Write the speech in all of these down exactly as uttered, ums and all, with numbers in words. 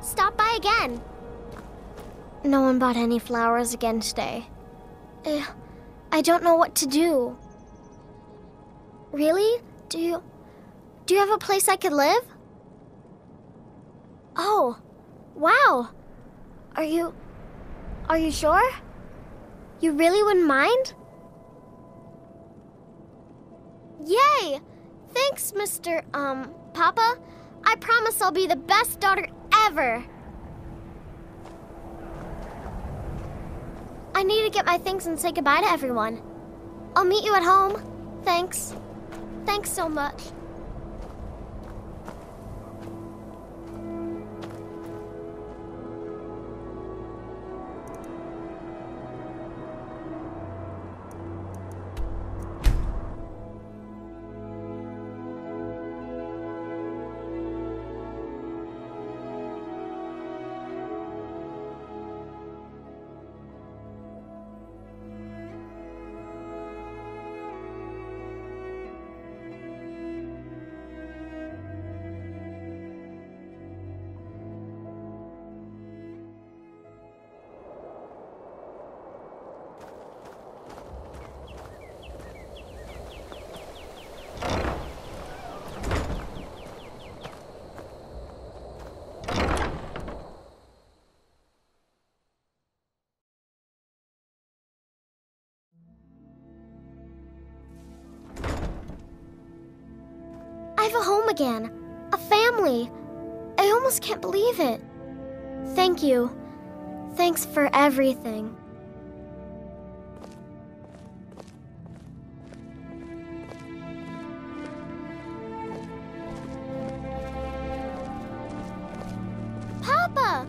Stop by again. No one bought any flowers again today. Eh, I don't know what to do. Really? Do you... Do you have a place I could live? Oh, wow. Are you... Are you sure? You really wouldn't mind? Yay! Thanks, Mister Um, Papa. I promise I'll be the best daughter ever. I need to get my things and say goodbye to everyone. I'll meet you at home. Thanks. Thanks so much. I have a home again. A family. I almost can't believe it. Thank you. Thanks for everything. Papa!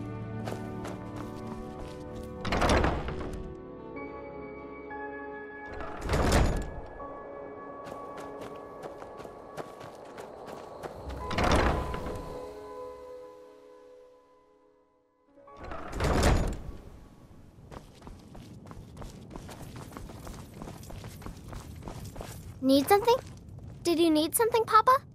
Need something? Did you need something, Papa?